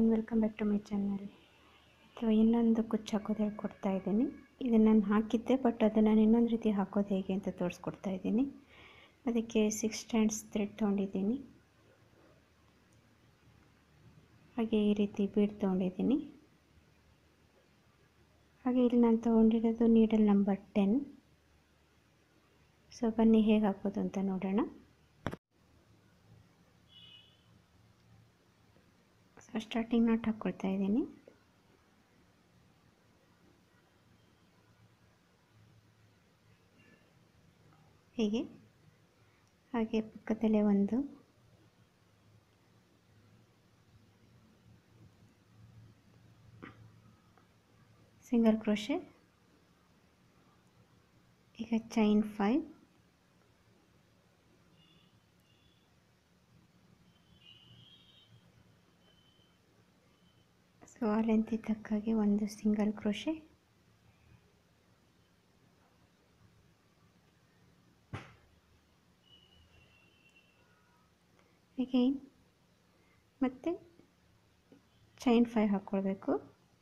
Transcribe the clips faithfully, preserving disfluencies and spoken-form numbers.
Everyone, welcome back to my channel. So ಇನ್ನೊಂದು ಕುಚ್ಚು ಹಾಕೋದು ಹೇಳ್ಕೊಡ್ತಾ ಇದ್ದೀನಿ. ಇದನ್ನು ನಾನು ಹಾಕಿದ್ದೆ, ಬಟ್ ಅದನ್ನು ನಾನು ಇನ್ನೊಂದು ರೀತಿ ಹಾಕೋದು ಹೇಗೆ ಅಂತ ತೋರಿಸ್ಕೊಡ್ತಾ ಇದ್ದೀನಿ. ಅದಕ್ಕೆ ಸಿಕ್ಸ್ ಸ್ಟ್ಯಾಂಡ್ಸ್ ಥ್ರೆಡ್ ತೊಗೊಂಡಿದ್ದೀನಿ, ಹಾಗೆ ಈ ರೀತಿ ಬೀಡ್ ತೊಗೊಂಡಿದ್ದೀನಿ. ಹಾಗೆ ಇಲ್ಲಿ ನಾನು ತೊಗೊಂಡಿರೋದು ನೀಡಲ್ ನಂಬರ್ ಟೆನ್. ಸೊ ಬನ್ನಿ ಹೇಗೆ ಹಾಕೋದು ಅಂತ ನೋಡೋಣ. ಸೊ ಸ್ಟಾರ್ಟಿಂಗ್ ನಾಟ್ ಹಾಕ್ಕೊಳ್ತಾ ಇದ್ದೀನಿ. ಹೀಗೆ ಹಾಗೆ ಪಕ್ಕದಲ್ಲೇ ಒಂದು ಸಿಂಗಲ್ ಕ್ರೋಶೆ, ಈಗ ಚೈನ್ ಫೈವ್, ಸೊ ಆ ಲೆಂತ್ ತಕ್ಕಾಗಿ ಒಂದು ಸಿಂಗಲ್ ಕ್ರೋಶೆ, ಅಗೈನ್ ಮತ್ತು ಚೈನ್ ಫೈವ್ ಹಾಕ್ಕೊಳ್ಬೇಕು.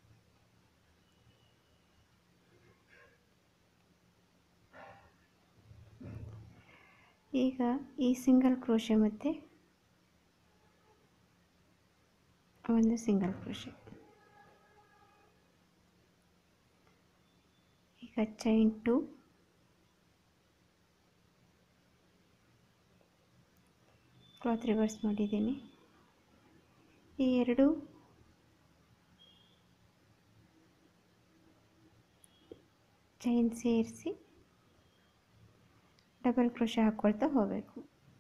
ಈಗ ಈ ಸಿಂಗಲ್ ಕ್ರೋಶೆ ಮತ್ತು ಒಂದು ಸಿಂಗಲ್ ಕ್ರೋಶೆ, ಈಗ ಚೈನ್ ಟು, ಕ್ಲಾತ್ ರಿವರ್ಸ್ ಮಾಡಿದ್ದೀನಿ. ಈ ಎರಡು ಚೈನ್ ಸೇರಿಸಿ ಡಬಲ್ ಕ್ರೋಶೆ ಹಾಕ್ಕೊಳ್ತಾ ಹೋಗಬೇಕು.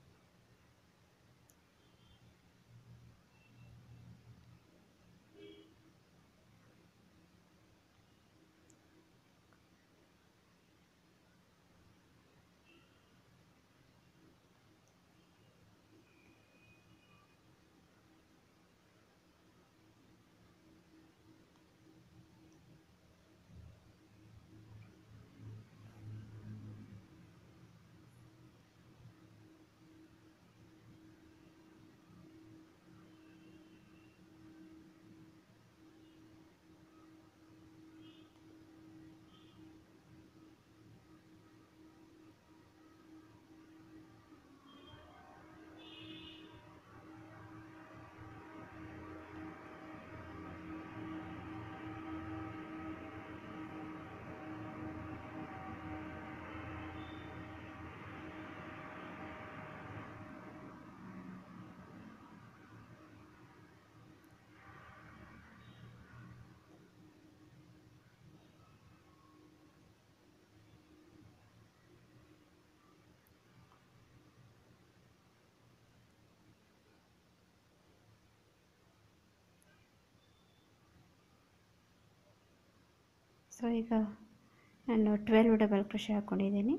ಸೊ ಈಗ ನಾನು ಟ್ವೆಲ್ವ್ ಡಬಲ್ ಕ್ರೋಶೆ ಹಾಕ್ಕೊಂಡಿದ್ದೀನಿ.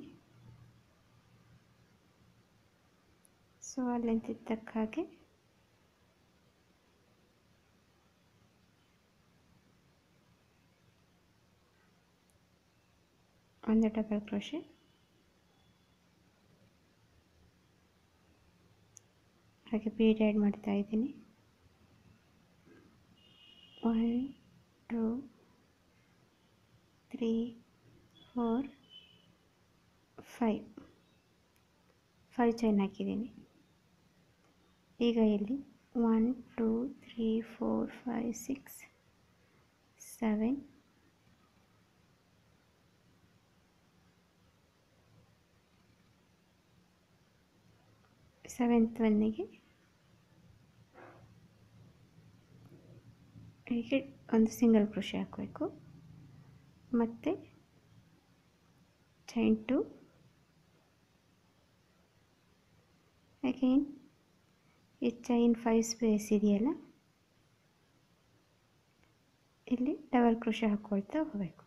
ಸೊ ಆ ಲೆಂತ್ ತಕ್ಕ ಹಾಗೆ ಒಂದು ಡಬಲ್ ಕ್ರೋಶೆ, ಹಾಗೆ ಬೀಡ್ ಆ್ಯಡ್ ಮಾಡ್ತಾ ಇದ್ದೀನಿ. One two three four five five chain ಹಾಕಿದ್ದೀನಿ. ಈಗ ಇಲ್ಲಿ one two three four five six seven seventh ಒನ್ನಿಗೆ ಹೀಗೆ ಒಂದು ಸಿಂಗಲ್ ಕ್ರೋಶೆ ಹಾಕಬೇಕು, ಮತ್ತು ಚೈನ್ ಟು, ಅಗೇನ್ ಈ ಚೈನ್ ಫೈವ್ ಸ್ಪೇಸ್ ಇದೆಯಲ್ಲ, ಇಲ್ಲಿ ಡಬಲ್ ಕ್ರೋಶೆ ಹಾಕ್ಕೊಳ್ತಾ ಹೋಗಬೇಕು.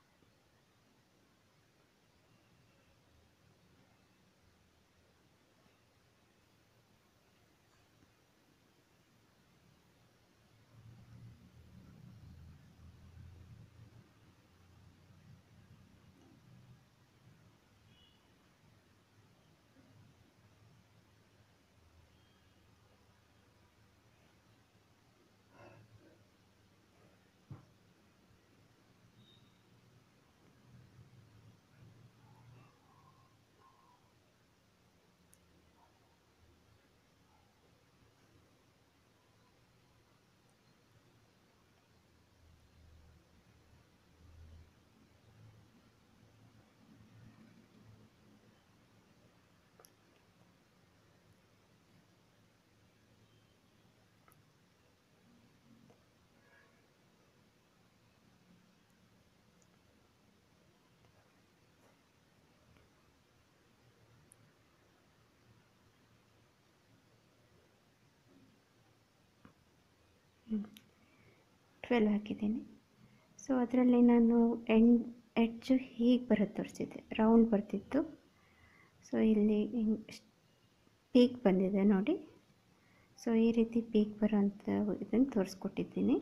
ಟ್ವೆಲ್ ಹಾಕಿದ್ದೀನಿ. ಸೊ ಅದರಲ್ಲಿ ನಾನು ಎಂಡ್ ಎಡ್ಜು ಹೀಗೆ ಬರೋದು ತೋರಿಸಿದ್ದೆ, ರೌಂಡ್ ಬರ್ತಿತ್ತು. ಸೊ ಇಲ್ಲಿ ಪೀಕ್ ಬಂದಿದೆ ನೋಡಿ. ಸೊ ಈ ರೀತಿ ಪೀಕ್ ಬರೋಂಥ ಇದನ್ನು ತೋರಿಸ್ಕೊಟ್ಟಿದ್ದೀನಿ.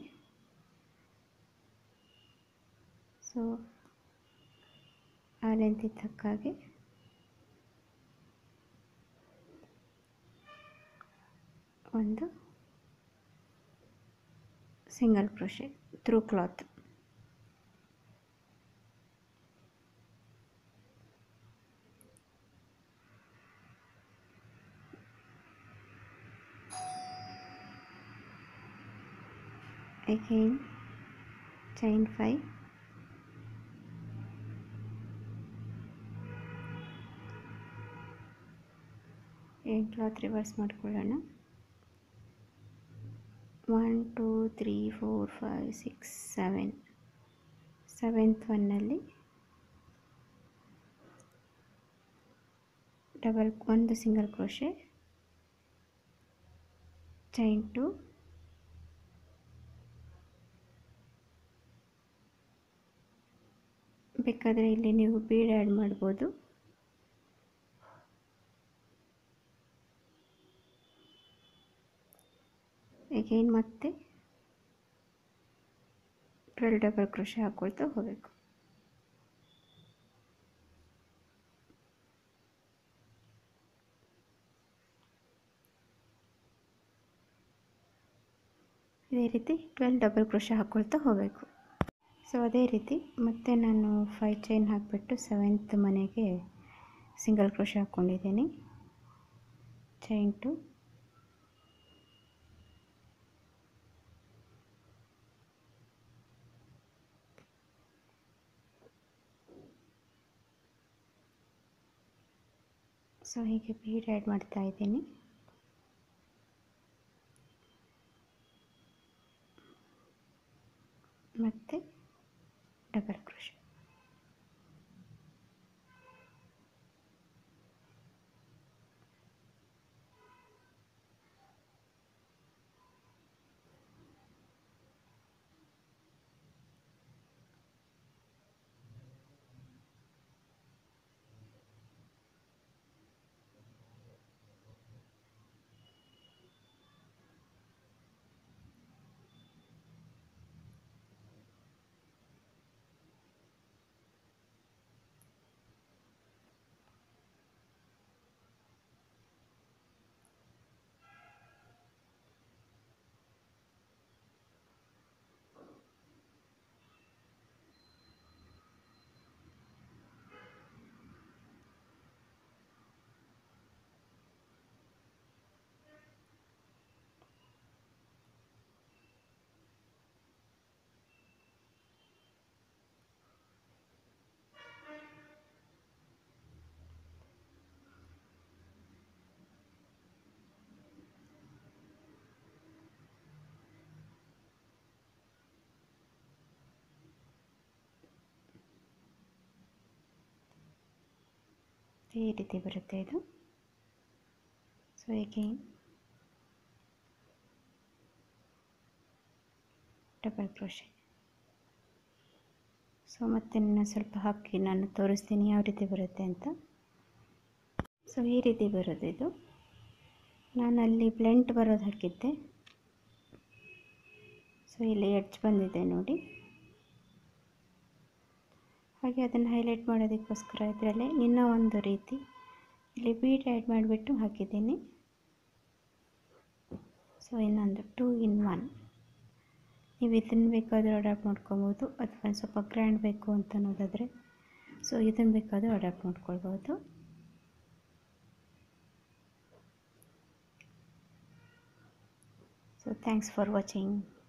ಸೊ ಆ ಲೆಂತಿಗೆ ತಕ್ಕ ಹಾಗೆ ಒಂದು single crochet through cloth. Again chain five, ಏನ್ ಕ್ಲಾತ್ ರಿವರ್ಸ್ ಮಾಡ್ಕೊಳ್ಳೋಣ. One two three four five six seven, seventh ಒನ್ನಲ್ಲಿ ಡಬಲ್ ಒಂದು ಸಿಂಗಲ್ ಕ್ರೋಶೆ, ಚೈನ್ ಟು, ಬೇಕಾದರೆ ಇಲ್ಲಿ ನೀವು ಬೀಡ್ ಆ್ಯಡ್ ಮಾಡ್ಬೋದು. ಅಗೈನ್ ಮತ್ತೆ ಟ್ವೆಲ್ ಡಬಲ್ ಕ್ರೋಶೆ ಹಾಕ್ಕೊಳ್ತಾ ಹೋಗಬೇಕು. ಇದೇ ರೀತಿ ಟ್ವೆಲ್ ಡಬಲ್ ಕ್ರೋಶೆ ಹಾಕ್ಕೊಳ್ತಾ ಹೋಗಬೇಕು. ಸೊ ಅದೇ ರೀತಿ ಮತ್ತೆ ನಾನು ಫೈವ್ ಚೈನ್ ಹಾಕಿಬಿಟ್ಟು ಸೆವೆಂತ್ ಮನೆಗೆ ಸಿಂಗಲ್ ಕ್ರೋಶೆ ಹಾಕ್ಕೊಂಡಿದ್ದೀನಿ. ಚೈನ್ ಟು, ಸೊ ಹೀಗೆ ಬೀಡ್ ಆ್ಯಡ್ ಮಾಡ್ತಾ ಇದ್ದೀನಿ. ಮತ್ತು ಡಬಲ್ ಕ್ರೋಶೆ. ಈ ರೀತಿ ಬರುತ್ತೆ ಇದು. So again double crochet. So ಮತ್ತೆ ನಾನು ಸ್ವಲ್ಪ ಹಾಕಿ ನಾನು ತೋರಿಸ್ತೀನಿ ಯಾವ ರೀತಿ ಬರುತ್ತೆ ಅಂತ. ಸೊ ಈ ರೀತಿ ಬರೋದು ಇದು. ನಾನು ಅಲ್ಲಿ ಬ್ಲೆಂಟ್ ಬರೋದು ಹಾಕಿದ್ದೆ. ಸೊ ಇಲ್ಲಿ ಎಡ್ಜ್ ಬಂದಿದೆ ನೋಡಿ. ಹಾಗೆ ಅದನ್ನು ಹೈಲೈಟ್ ಮಾಡೋದಕ್ಕೋಸ್ಕರ ಇದರಲ್ಲಿ ಇನ್ನೂ ಒಂದು ರೀತಿ ಇಲ್ಲಿ ಬೀಡ್ ಆ್ಯಡ್ ಮಾಡಿಬಿಟ್ಟು ಹಾಕಿದ್ದೀನಿ. ಸೊ ಇನ್ನೊಂದು ಟೂ ಇನ್ ಒನ್. ನೀವು ಇದನ್ನು ಬೇಕಾದರೂ ಅಡಾಪ್ಟ್ ಮಾಡ್ಕೊಬೋದು, ಅಥವಾ ಸ್ವಲ್ಪ ಗ್ರ್ಯಾಂಡ್ ಬೇಕು ಅಂತ ಅನ್ನೋದಾದರೆ ಸೊ ಇದನ್ನು ಬೇಕಾದರೂ ಅಡಾಪ್ಟ್ ಮಾಡ್ಕೊಳ್ಬೋದು. So thanks for watching.